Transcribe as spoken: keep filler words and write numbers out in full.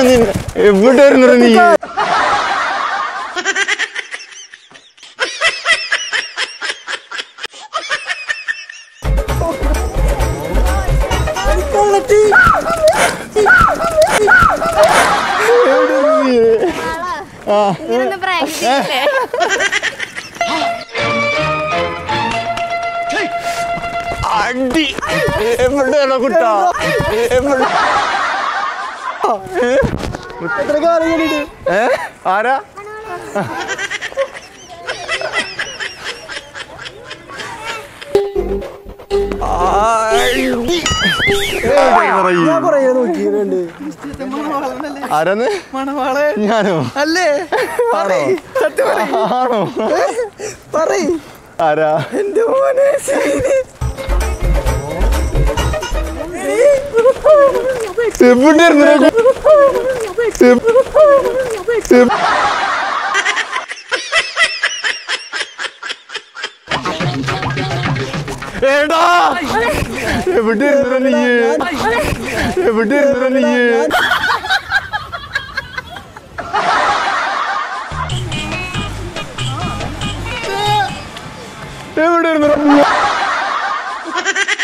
എവിടെയായിരുന്നു നീ? അടി എവിടെയാണോ കുട്ടാ? എവിടെ ഏ ആരാ? ആരാന്ന്? ഞാനോ? അല്ലേ? ആണോ? ആരാ? എന്റെ മോനെ എടാ എവിടെ നീ? എവിടെ നീ? എവിടെ